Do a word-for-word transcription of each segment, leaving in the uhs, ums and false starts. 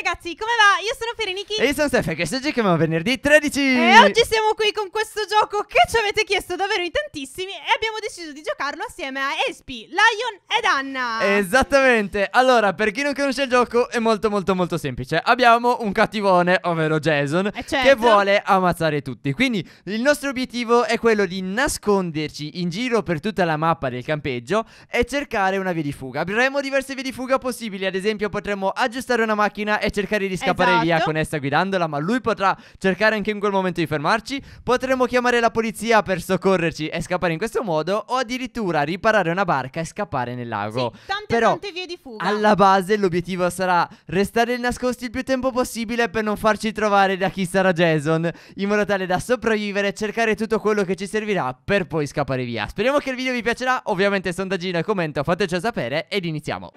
ragazzi, come va? Io sono Fereniki e io sono Stefano, che oggi chiamiamo venerdì tredici. e oggi siamo qui con questo gioco che ci avete chiesto davvero in tantissimi e abbiamo deciso di giocarlo assieme a Espi, Lion ed Anna. Esattamente. Allora, per chi non conosce il gioco è molto molto molto semplice. Abbiamo un cattivone, ovvero Jason, Eh, certo. che vuole ammazzare tutti. Quindi il nostro obiettivo è quello di nasconderci in giro per tutta la mappa del campeggio e cercare una via di fuga. Avremo diverse vie di fuga possibili. Ad esempio potremmo aggiustare una macchina e cercare di scappare Esatto. via con essa guidandola, ma lui potrà cercare anche in quel momento di fermarci. Potremmo chiamare la polizia per soccorrerci e scappare in questo modo, o addirittura riparare una barca e scappare nel lago. Sì, tante Però tante vie di fuga. alla base l'obiettivo sarà restare nascosti il più tempo possibile per non farci trovare da chi sarà Jason, in modo tale da sopravvivere e cercare tutto quello che ci servirà per poi scappare via. Speriamo che il video vi piacerà. Ovviamente sondaggino e commento, fatecelo sapere ed iniziamo.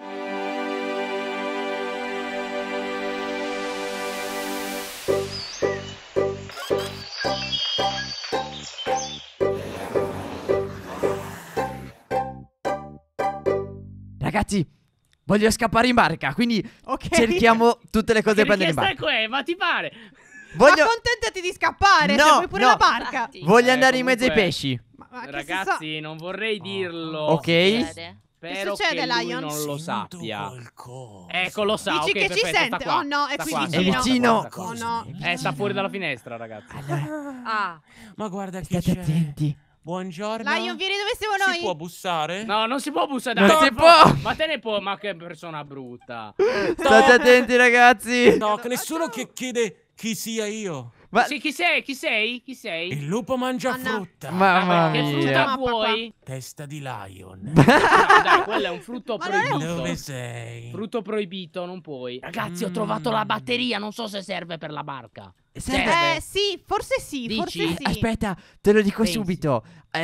Ragazzi, voglio scappare in barca, quindi Ok. cerchiamo tutte le cose Che da prendere in richiesta barca. è qua? Ma ti pare? Voglio, Accontentati di scappare, No, se vuoi pure no. la barca. voglio Eh, andare in mezzo ai comunque- pesci. Ma, ma che Ragazzi, non vorrei dirlo. Ok. Spero Che succede, che lui Lion? non lo Sento sappia. qualcosa. Ecco, lo sa. Dici ok, che ci perfetto, sente? sta qua, Oh no, è sta qui qua, vicino. sta qua, vicino. sta qua, Oh sta no. qua. Eh, sta fuori dalla finestra, ragazzi. Allora, Ah, Ma guarda chi state c'è. attenti. Buongiorno. Lion, vieni dove siamo Si noi. può bussare? No, non si può bussare. Non dai, si per può. favore. Ma te ne può. Ma che persona brutta. State attenti, ragazzi. No, che nessuno che chiede chi sia io. Ma Sì, chi sei? Chi sei? Chi sei? Il lupo mangia Anna. frutta. Mamma Che mia. frutta Mappa qua. vuoi? Testa di lion. No, dai, quello è un frutto Ma non è un- proibito. Dove sei? Frutto proibito, non puoi. Ragazzi, ho Mm. trovato la batteria. Non so se serve per la barca. Serve? Eh sì, forse sì, Dici? forse sì. Aspetta, te lo dico Pensi? subito.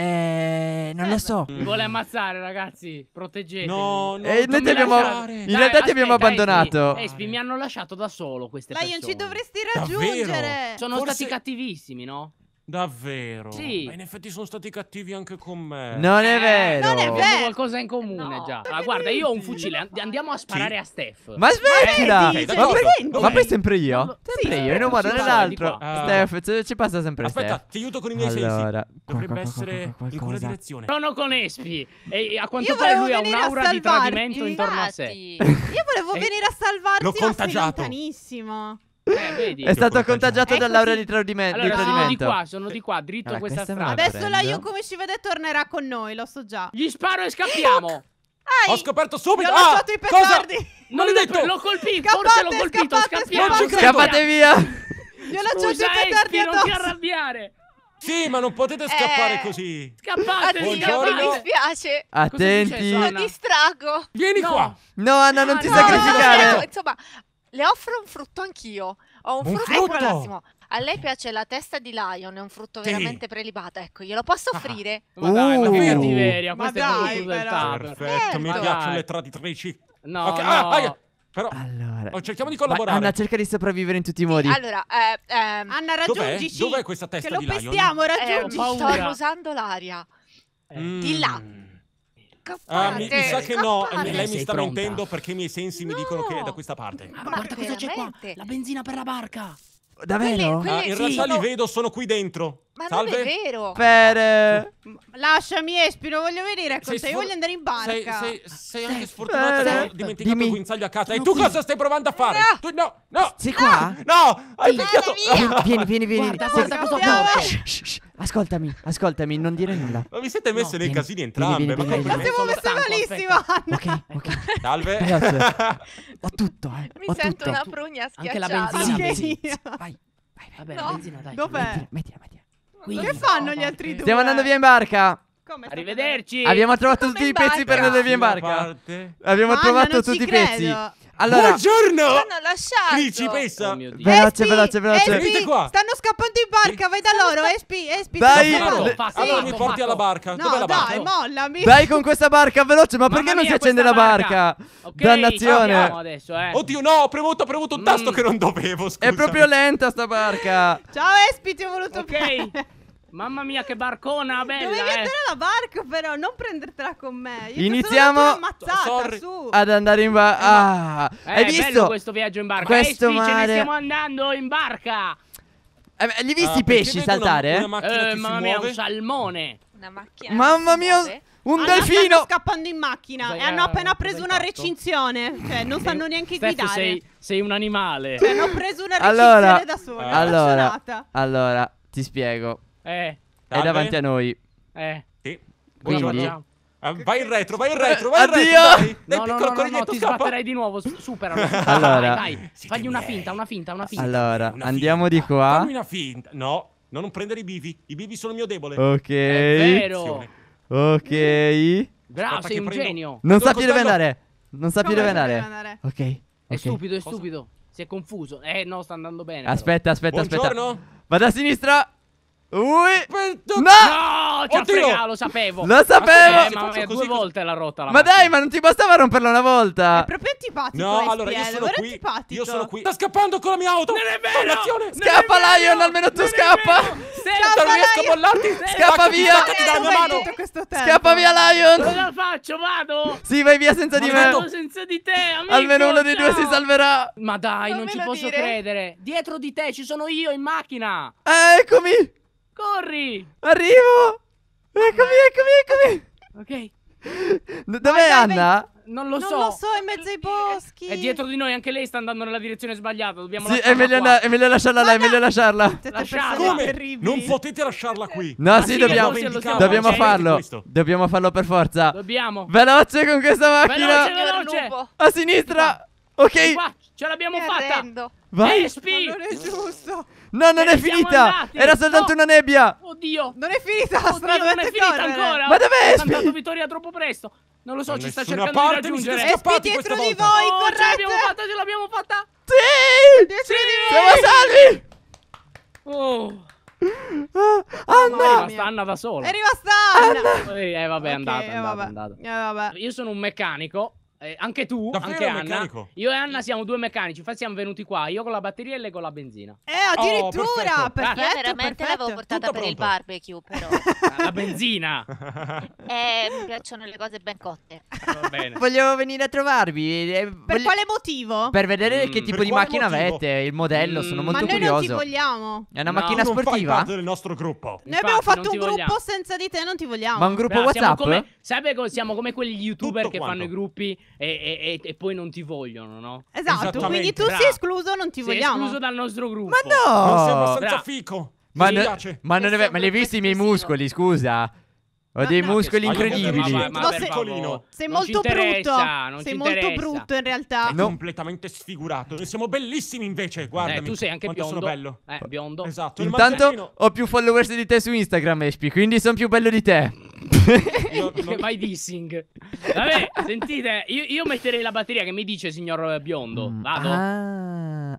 Eh, non lo so. Mi vuole ammazzare, ragazzi. Proteggetemi. No, no. Eh, noi non ti mi abbiamo- lasciare. in realtà ti abbiamo abbandonato. Espi, Espi, mi hanno lasciato da solo queste Lion, persone. ci dovresti Davvero? raggiungere. Sono Forse- stati cattivissimi, no? Davvero? Sì. Ma in effetti sono stati cattivi anche con me. Non è Eh, vero. non è Abbiamo vero. qualcosa in comune No. già. Ah, guarda, io ho un fucile. and- Andiamo a sparare Sì. a Steph. Ma smettila. vedi, Ma, d'accordo. per- Dov'è? ma poi sempre io. Non lo- Sempre Sì, io, in un modo o ci parla nell'altro. di qua. Ah. Steph, ci- ci passa sempre Aspetta, Steph. ti aiuto con i miei Allora, sensi. qua, Dovrebbe qua, qua, essere qua, qua, in quella qualcosa. direzione. Sono con Espi. E a quanto Io pare volevo lui ha venire a un'aura di salvarti. tradimento intorno a sé. infatti. Io volevo Eh, venire a salvarti, l'ho ma sei contagiato. lontanissimo. Eh, vedi. È stato contagiato. contagiato Ecco dall'aura sì. di, tradime- di Allora, sono di tradimento. qua, sono di qua, dritto Allora, questa questa me la strada. Adesso prendo. Lion, come ci vede, tornerà con noi, lo so già. Gli sparo e scappiamo. Ai, Ho scoperto gli subito. ho Ah, lasciato i cosa? petardi. Non l'hai l'ho detto? L'ho colpito, Scappate, forse l'ho colpito. scappate, Scappiamo. Non ci credo. Scappate via. Gli ho lasciato Scusa, i petardi Espi, non ti addosso. arrabbiare. Sì, ma non potete scappare Eh. così. Scappate, Oddio, mi Buongiorno. dispiace. Attenti. successo, Lo Anna? distrago. Vieni No. qua. No, Anna, non Ah, ti no, sacrificare. No, insomma, le offro un frutto anch'io. Ho un, Un frutto. frutto? Ecco un attimo. A lei piace la testa di lion, è un frutto Sì. veramente prelibato. Ecco, glielo posso Ah. offrire? Ma dai, ma che Uh. cattiveria, Ma questo è dai, proprio del però. tavolo. Perfetto, mi Certo. piacciono Dai. le traditrici. No, Ok, no. ah, aia. Però Allora, oh, cerchiamo di vai, collaborare. Anna, cerca di sopravvivere in tutti i Sì, modi. allora, eh, ehm, Anna, Dov'è? raggiungici. Dov'è questa testa Che lo di lion? pestiamo, eh, raggiungici. ho paura. sto usando l'aria. Mm. Di là. Ah, mi, mi sa che no, Scappate. lei mi Sei sta pronta? mentendo perché i miei sensi mi No. dicono che è da questa parte. Ma Ma guarda cosa c'è qua. veramente? La benzina per la barca. Davvero? Quelle- Ah, in sì, realtà no. li vedo, sono qui dentro. Ma Salve. non è vero. Per... eh, Lasciami, Espi, non voglio venire con Sei te. Io sfor- voglio andare in Sei, barca. sei, sei anche sfortunata Bene. che ho dimenticato Dimmi. il guinzaglio a casa. E Sono tu qui. cosa stai provando a fare? No. Tu, no, no, Sei qua? no, hai Vada picchiato. via. Vieni, vieni, vieni. Guarda, Sei- guarda cosa ho Scappiamo. fatto. Shh, shh, shh. Ascoltami, ascoltami, non dire nulla. Ma vi siete messe No, nei vieni, casini vieni, entrambe. vieni, Ma vieni, Ma complimenti. siamo Sono messe stanco, malissimo, aspetta. Anna. Ok, ok. Salve. Veloce. Ho tutto, eh. Mi Ho sento tutto. una prugna Anche la schiacciata. benzina. Anche Sì, io. Vai, vai, vai. Vabbè, No. la benzina, dai. Dov'è? Mettila, mettila, mettila. Qui. Che fanno gli altri due? Stiamo andando via in barca. Come state Arrivederci. Abbiamo trovato Come tutti i in pezzi per barca? andare via in Una barca. parte. Abbiamo Anna, trovato non ci tutti i credo. pezzi. Allora, Buongiorno. Ci hanno lasciato. Principessa. Oh mio Dio. veloce, Espi, veloce, veloce. Espi, Venite qua. stanno scappando in barca, vai da loro, Espi, Espi. Dai, stanno Fatto, le- scappando. fatto, Allora fatto, mi porti fatto. alla barca. No, Dov'è la barca? dai, mollami. Dai con questa barca, veloce, ma perché Mamma non si mia, accende la questa barca? Ok, Dannazione. andiamo adesso, eh. Oddio, no, ho premuto, ho premuto un tasto Mm. che non dovevo. Scusa. È proprio lenta sta barca. Ciao Espi, ti ho voluto Ok. bene. Mamma mia, che barcona bella, Dovevi eh. andare alla barca, però, non prendertela con me. Io Iniziamo- Sono ammazzata, Sorry. su. Ad andare in barca. Ah, Eh, hai bello visto? questo viaggio in barca. Questo Eh, sì, ce ne mare- stiamo andando in barca. Eh, beh, li hai visti Ah, i perché pesci vedo una- saltare? Una macchina Eh, che si mamma mia, muove. un salmone. Una macchina. Mamma che si mia, muove. un Allora, stanno delfino! scappando in macchina Cosa e hanno hai- appena cosa preso hai una fatto? recinzione. Cioè, non sanno neanche Steph, guidare. sei, sei un animale. Cioè, hanno preso una recinzione Allora, da soli. eh. allora, Appassionata. allora, ti spiego. Eh, È Salve. davanti a noi. eh. Sì. Quindi- Buongiorno. Ah, vai in retro, vai in retro, vai in Addio! retro. Dai, dai No, no, piccolo no, no, no, coniglietto, ti scappa. sbatterei di nuovo. s- Superalo. Allora. Vai, vai. Siete Fagli una miei. finta, una finta, una finta. Allora, Una andiamo di finta. qua. Fammi una finta. No, no, non prendere i bivi. I bivi sono il mio debole. Ok. È vero. Ok. Bravo, Aspetta sei che un prendo- genio. Non Prendo sa il più dove coltello. andare. Non sa più Come dove dove andare. andare? Ok. È ok. stupido, è Cosa? stupido. Si è confuso. Eh, no, sta andando bene. però. Aspetta, aspetta, aspetta. Buongiorno. Vado a sinistra. Ui. Aspetta. No! No, ci ha Oddio. fregato, lo sapevo. Lo sapevo. Eh, Se ma faccio eh, così, due così- volte l'ha rotta la Ma macchina. dai, ma non ti bastava romperla una È volta? proprio antipatico. No, S P L, allora io sono vero qui. antipatico. Io sono qui. Sta scappando con la mia auto. Non è vero! Dannazione. Non Scappa, è vero! Lion, almeno tu Non è scappa. vero! Non Steph, riesco a mollarti. Scappa Staccati, via. staccati dalla mia Dov'è mano. tutto questo tempo? Scappa via, Lion. cosa faccio? Vado? Sì, vai via senza di me. Vado senza di te, amico. Almeno uno dei due si ciao. salverà. Ma dai, Non non me ci lo posso dire. credere. Dietro di te ci sono io in macchina. Eh, eccomi. Corri. Arrivo. Eccomi, eccomi, eccomi. Ok. D- Dov'è Vai, vai, Anna? Non lo Non so. lo so, è in mezzo ai boschi. È dietro di noi, anche lei sta andando nella direzione sbagliata. Dobbiamo Sì, è lasciarla meglio, qua. andare- è meglio lasciarla là, è meglio lasciarla. Siete Lasciarla. persone Come? terribili. Non potete lasciarla qui. No, Ma sì, sì, dobbiamo, che lo stiamo dobbiamo facendo. farlo. Questo. Dobbiamo farlo per forza. Dobbiamo. Veloce con questa macchina. Veloce, veloce. Nubo. A sinistra. Ok. Qua, ce l'abbiamo Mi fatta. arrendo. Vai. Eh, Spi. Ma non è giusto. No, non Ce è ne siamo finita. andati. Era soltanto No. una nebbia. Oddio. Non è finita la Oddio, strada, non è dovete finita correre. ancora. Ma dov'è, È Spi? andato Vittoria troppo presto. Non lo so, Da ci sta nessuna cercando di parte mi siete raggiungere. Espi scappati dietro questa di volta. voi, Oh, ce correte. l'abbiamo fatta, ce l'abbiamo fatta. Sì. Dietro Sì. di Siamo salvi. Oh. Ah, È Anna. rimasta Anna da sola. È rimasta Anna. Eh, eh, vabbè, è Ok, andata, è eh, andata, vabbè. è andata. Eh, vabbè. Io sono un meccanico. eh, anche tu, Davvero anche un Anna. meccanico? Io e Anna siamo due meccanici. Infatti siamo venuti qua. Io con la batteria e lei con la benzina. Eh, addirittura. perfetto. perfetto. Io veramente perfetto. l'avevo portata Tutto per il pronto. barbecue, però. La benzina. Eh, mi piacciono le cose ben cotte. Va bene. Volevo venire a trovarvi. eh, Per vogli- quale motivo? per vedere Mm. che tipo Per di quale macchina motivo? avete. Il modello, sono Mm. Ma molto noi non ti curioso. vogliamo. È una No, macchina Tu non fai sportiva? parte del nostro gruppo. Noi abbiamo Infatti, fatto non un ti gruppo vogliamo. senza di te, non ti vogliamo. Ma un gruppo Brava, siamo WhatsApp? come, sai come siamo come quegli youtuber Tutto che quanto. fanno i gruppi e, e- e- e poi non ti vogliono, no? Esatto, Esattamente. quindi tu Bravo. sei escluso, non ti Sei vogliamo. escluso dal nostro gruppo. Ma no! Non sei abbastanza Bra- fico. Ma, Mi no- piace. ma non è vero, ma li hai Questo visti i miei esclusivo. muscoli, scusa? Ho No, dei no, muscoli che- incredibili. Ma- Ma, ma No, per sei- favore. Sei Non ci molto interessa, brutto. non Sei ci molto interessa. brutto in realtà. È No. completamente sfigurato. Noi siamo bellissimi invece. Guardami. Eh, tu sei anche quanto biondo. sono bello. Eh, biondo. Esatto. il Intanto mantelino- ho più followers di te su Instagram, Espi, quindi sono più bello di te. Io Che non- vai dissing. Vabbè, sentite, io, io metterei la batteria che mi dice signor eh, biondo. Mm, Vado. Ah,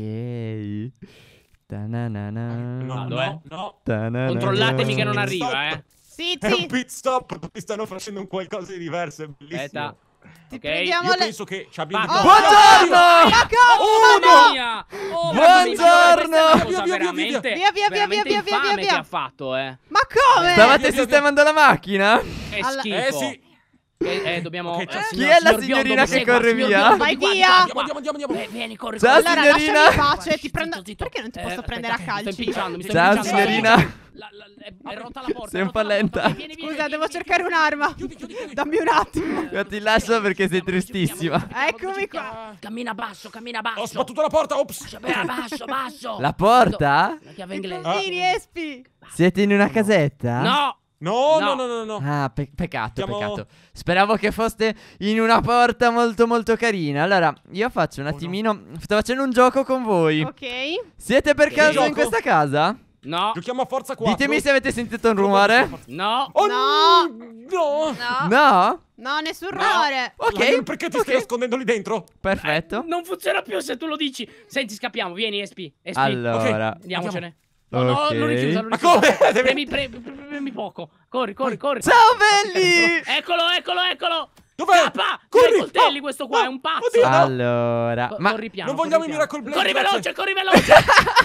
ok. Ta-na-na-na. No, Vado, no, eh. no. Ta-na-na-na. Controllatemi che non Stop. arriva, eh. Sì, È un sì. pit stop. Tutti stanno facendo un qualcosa di diverso. È bellissimo. Aspetta. Ti Ok. prendiamo Io le... penso che ci abbiamo Vado. di Buongiorno! Ma come? Mamma mia! Oh, mamma mia, Buongiorno! questa è una cosa Via, via, via, via. veramente, Via, via, via, veramente via, via, infame via, che via. ha fatto, eh. Ma come? Stavate Via, via, sistemando la macchina? È Alla- schifo. Eh sì. Eh, eh, dobbiamo... Ok, eh, ciao. Chi signor- è la signor Biondo, signorina mi che segua, corre signor via? Biondo, Vai di qua, di via. qua, di Andiamo, qua. andiamo, andiamo, andiamo. Eh, vieni, corri, Ciao, corri. Allora, signorina. lasciami in pace, Zitto, ti prendo... zitto, zitto. Perché non ti Eh, posso aspetta, prendere a mi sto calci? impicciando, mi sto Ciao, impicciando. signorina. La- la- è, è rotta la porta. Sei è un rotta po' la porta. lenta. Vieni, vieni, Scusa, vieni, devo vieni, cercare vieni. un'arma. Chiudi, chiudi, chiudi. Dammi un attimo. Io ti lascio perché sei tristissima. Eccomi qua. Cammina basso, cammina basso. Ho sbattuto la porta. Ops. Basso, basso, basso. La porta? La chiave I inglese. puntini, Espi. Siete in una casetta? No. No, No. no, no, no, no. Ah, pe- peccato, Siamo- peccato. Speravo che foste in una porta molto molto carina. Allora, io faccio un Oh, no. attimino. Sto facendo un gioco con voi. Ok. Siete per Che caso gioco? in questa casa? No. Giochiamo a forza quattro. Ditemi se avete sentito un rumore. No. Oh No. no. No. No? No, nessun rumore. Ok. Lion, perché ti ok. stai nascondendo lì dentro? Perfetto. Non funziona più se tu lo dici. Senti, scappiamo. Vieni, Espi. Espi. Allora, Andiamocene. No, no, Ok. non richiusa, non Ma richiusa. come? Premi, pre- pre- premi poco. Corri, corri, corri. ciao belli! Eccolo, eccolo, eccolo. Dov'è? Scappa! Corri! Tira i coltelli Oh, questo qua, oh, è un pazzo. oddio, no. Allora, Co- ma corri piano. Non vogliamo corri i piano. Miracle Blade, Corri grazie. veloce, corri veloce.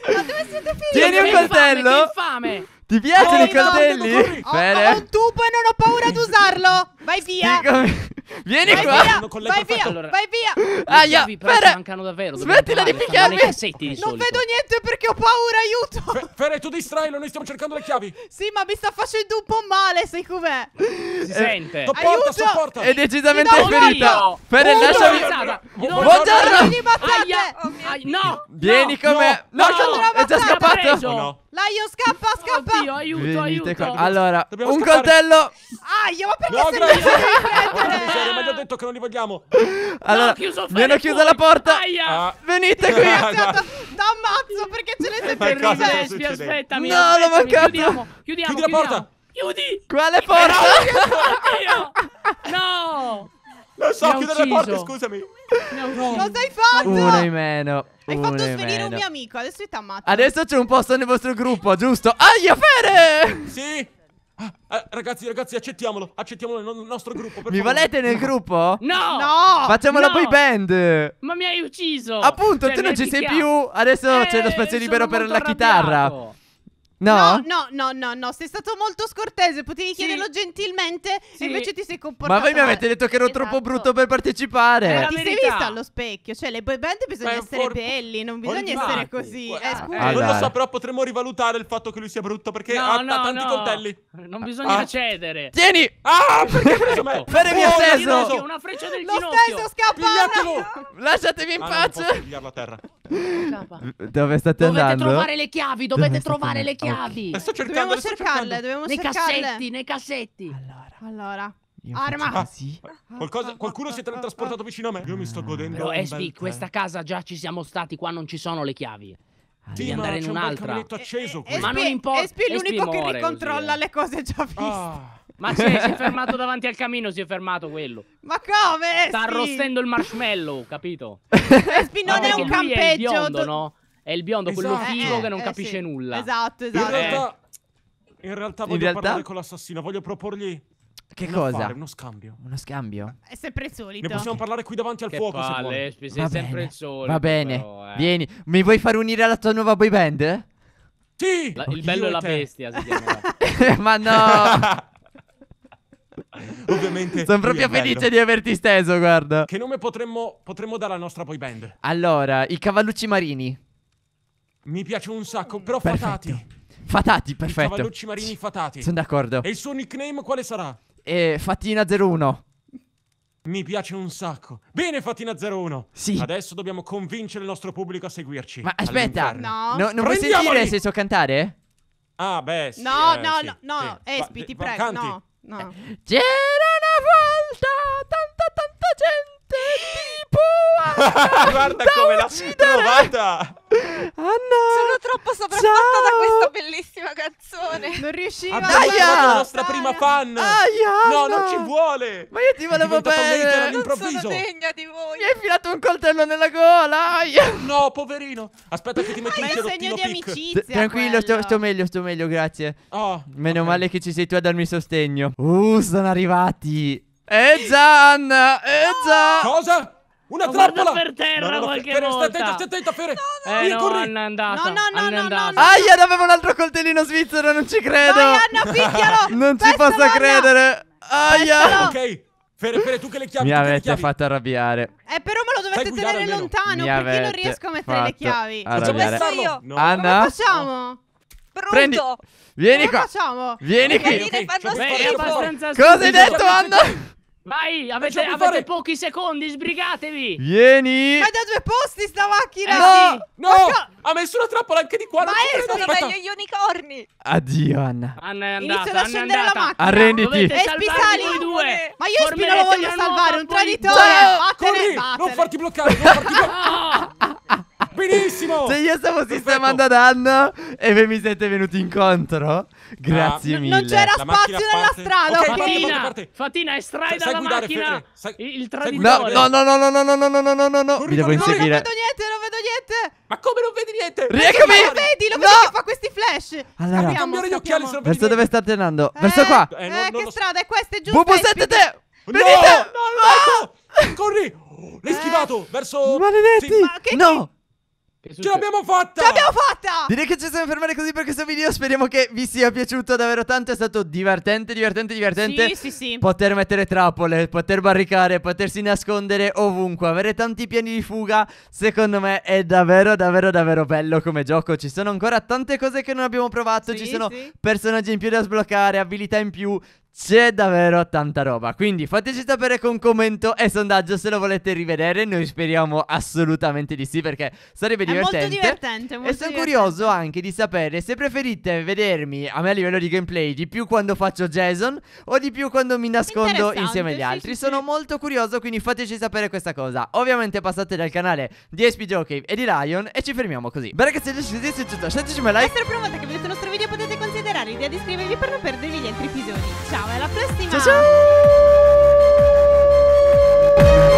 Ma dove siete finiti? Tieni un Che infame, coltello. Che infame! Ti piacciono i Corri, no, coltelli? corri. Ho, Fede? ho un tubo e non ho paura di usarlo. Vai via. Sì, come- Vieni Vai qua. via. Non collego Vai via. perfetto. Allora- Vai via. Le Aia, chiavi però ci Fede. mancano davvero. Smettila di picchiarmi. Nei cassetti di Non solito. vedo niente perché ho paura, aiuto. Fe- Fere, tu distrailo, noi stiamo cercando le chiavi. Sì, ma mi sta facendo un po' male, sai com'è? Si sente. Sopporta, Aiuto. sopporta. È decisamente Ti do ferita. io. Fede, Oh, lasciami. ammazzata. No, Buongiorno. Non mi mazzate. Aia. Oh mio Ai- Dio. No. Vieni no. con me. No, No, è già no, scappato. preso. Oh, no. Lion, scappa, scappa. Oddio, aiuto, Venite aiuto. qua. Allora, Dobbiamo un scappare. coltello. Aia, ma perché No, se grazie. mi devi Porca prendere? miseria, ma gli ho detto che non li vogliamo. Allora, No, chiuso, mi hanno Fede, chiuso fuori. la porta. Aia. Ah. Venite qui. Aspetta, t'ammazzo perché ce ne sei Ma cosa sta terribile. Espi, succedendo? aspettami. No, l'ho aspettami, mancato. Chiudiamo, chiudiamo, Chiudi la porta. Chiudi. Quale porta? Oddio. No. Non so Mi ha chiudere le porte, ucciso. scusami. Mi ha ucciso. Cosa hai fatto? Uno in meno. Hai uno fatto in svenire un meno. mio amico, adesso io t'ammazzo. Adesso c'è un posto nel vostro gruppo, giusto? Aia, Fede! Sì. Ah, eh, ragazzi, ragazzi, accettiamolo. Accettiamolo nel nostro gruppo, per Mi favore. volete nel gruppo? No. No! Facciamo la No. boy band. Ma mi hai ucciso. Appunto, Cioè, tu mi non hai ci sei picchiato. più. Adesso Eh, c'è lo spazio libero sono per molto la chitarra. arrabbiato. No? No, no, no, no, no, sei stato molto scortese, potevi Sì. chiederlo gentilmente Sì. e invece ti sei comportato Ma voi mi male. avete detto che ero Esatto. troppo brutto per partecipare. Eh, Ma la ti sei verità. vista allo specchio? Cioè, le boy band bisogna Beh, essere for- belli, non bisogna Infatti, essere così. guarda, Eh, scusa. Ah, non lo dai. so, però potremmo rivalutare il fatto che lui sia brutto perché No, ha, no, ha tanti no. coltelli. Non bisogna Ah. cedere. Tieni! Ah, perché hai preso me? Fede mi ha Oh, steso. Ginocchio, una freccia del Lo ginocchio. stesso scappa! Pigliatelo! Lasciatemi in Ah, no, non posso pace. pigliarlo a terra. Scappa. Dove state Dovete andando? trovare le chiavi, dovete Dove state trovare le andando? chiavi. Le sto cercando, Dobbiamo le sto cercarle, cercando. dobbiamo Nei cercarle. cassetti, nei cassetti. Allora, Allora, io arma. faccio così. Qualcosa, qualcuno si è tra- trasportato vicino a me. Io mi sto godendo. Però un bel Espi, tè. questa casa già ci siamo stati, qua non ci sono le chiavi. Devi Sì, ma andare in c'è un bel un'altra. caminetto acceso qui. Ma non importa. Espi è l'unico Espi che muore ricontrolla così, eh. le cose già viste. Ah. Ma si è, si è fermato davanti al camino, si è fermato quello. Ma come, Espi? Sta arrostendo il marshmallow, capito? Espi non Ma è perché un lui è il campeggio. biondo, do- no? È il biondo, quello Esatto. figo Eh, che non eh, capisce sì. nulla. Esatto, In esatto. realtà, in realtà voglio realtà? parlare con l'assassino. Voglio proporgli Che un cosa? affare, uno scambio. Uno scambio? È sempre il solito. Ne possiamo parlare qui davanti al Che fuoco se vuoi. palle, Espi, sei Va sempre bene. il solito. Va bene. però, eh. Vieni. Mi vuoi far unire alla tua nuova boy band? Sì! La- il Io bello e e la te. bestia si chiama. Ma no! Ovviamente. Sono lui proprio è bello. felice di averti steso, guarda. Che nome potremmo, potremmo dare alla nostra boy band? Allora, i cavallucci marini. Mi piace un sacco, però Perfetto. fatati. Fatati, I perfetto. cavallucci marini fatati. Sono d'accordo. E il suo nickname quale sarà? E Fatina zero uno. Mi piace un sacco. Bene, Fatina zero uno. Sì. Adesso dobbiamo convincere il nostro pubblico a seguirci. Ma aspetta, all'inferno. No. no, non vuoi Prendiamoli! sentire se so cantare? Ah, beh, sì. No, eh, no, sì, no, no, sì. Espi, Va- ti va- prego, canti. no, no. C'era una volta tanta tanta gente tipo Anna Guarda da come l'ha uccidere. trovata. Anna. Sono troppo sopraffatta Ciao. da questa bellissima canzone. Non riusciva Abbiamo Aia! trovato la nostra prima fan. Aia, No, Anna. non ci vuole. Ma io ti volevo È diventato un hater bene. Non all'improvviso. sono degna di voi. Mi hai infilato un coltello nella gola. Aia. No, poverino. Aspetta che ti metti Ma il è un cerottino segno di pic. amicizia. T- Tranquillo, sto, quello. sto meglio, sto meglio, grazie. Oh, Meno ok. male che ci sei tu a darmi sostegno. Uh, sono arrivati. Eh già, Anna, eh già. Cosa? Una Ma guarda trappola! per terra No, no, no, qualche Fere, stai volta. attenta, stai attenta, Fere! Eh Via, no, corri! Anna è andata. No, no, no, Anna è no, andata. no, Aia, avevo un altro coltellino svizzero, non ci credo. Vai, Anna, picchialo. Non ci Pestalo, posso Anna. credere. Aia. Pestalo. Ok, Fere, Fere, tu che le chiavi, Mi tu che le avete chiavi. fatto arrabbiare. Eh, però me lo dovete Sai guidare tenere almeno. lontano Mi perché io non avete riesco a mettere le fatto chiavi. Facciamo arrabbiare. messo io. starlo? No. Anna? Come facciamo? Brutto. Prendi. Vieni Come qua. facciamo? Vieni Le qui. galline ok, fanno ci ho Beh, è Fare, abbastanza Cosa hai stupido. detto, Anna? Vai, avete, Facciamo avete fare- pochi secondi, sbrigatevi. Vieni. Ma è da due posti sta macchina. Eh, No. No! Ma co- Ha messo una trappola anche di qua, non ci Maestro, credo, Sono aspetta. meglio gli unicorni. Addio, Anna. Anna è Inizio andata, ad Anna è scendere la andata. macchina. Arrenditi. Dovete Espi, salvarvi sali. voi due. Ma io Espi non lo Formerete voglio una salvare, nuova un poli- traditore. Ciao. Vattene, Corri! vattene. Non farti bloccare, non farti bloccare. Ah! Benissimo! Se io stavo Perfetto. sistemando ad Anna e voi mi siete venuti incontro, grazie N- mille. non c'era La macchina spazio nella parte. strada, Ok, ok? parte, parte, Fatina, parte. Fatina, estrai Sai dalla guidare, macchina Fede, sai- il il sai No, traditore. no, no, no, no, no, no, no, no, no, no, no, no. Corri, Vi devo corri, No, non inseguire. vedo niente, non vedo niente. Ma come non vedi niente? Rieccomi. Lo vedi, lo No. vedi che fa questi flash. Allora. Scappiamo, Cambiare gli occhiali se non vedi Verso dove niente. state andando? Eh, Verso qua. Eh, Eh, non- non che lo so. strada è questa? È giusta? Bubu Espi? sette te. No! Venite. No, no, no! Corri! Oh, l'hai schivato verso... Maledetti. Sì. Ma che- No. Che Ce succede? l'abbiamo fatta! Ce l'abbiamo fatta! Direi che ci siamo fermati così per questo video. Speriamo che vi sia piaciuto davvero tanto. È stato divertente, divertente, divertente. Sì, sì, sì. Poter mettere trappole, poter barricare, potersi nascondere ovunque, avere tanti piani di fuga. Secondo me è davvero, davvero, davvero bello come gioco. Ci sono ancora tante cose che non abbiamo provato. Sì, Ci sono sì. personaggi in più da sbloccare, abilità in più. C'è davvero tanta roba. Quindi fateci sapere con commento e sondaggio se lo volete rivedere. Noi speriamo assolutamente di sì, perché sarebbe È molto divertente. divertente, molto E sono divertente. curioso anche di sapere se preferite vedermi a me a livello di gameplay di più quando faccio Jason o di più quando mi nascondo Interessante, insieme agli sì, altri. sì, Sono sì. molto curioso, quindi fateci sapere questa cosa. Ovviamente passate dal canale di S P Joe Cave e di Lion e ci fermiamo così. Beh ragazzi, se vi è piaciuto lasciateci un like. Se è la prima volta che vedete il nostro video potete considerare l'idea di iscrivervi per non perdervi gli altri episodi. Ciao, alla prossima! Ciao ciao!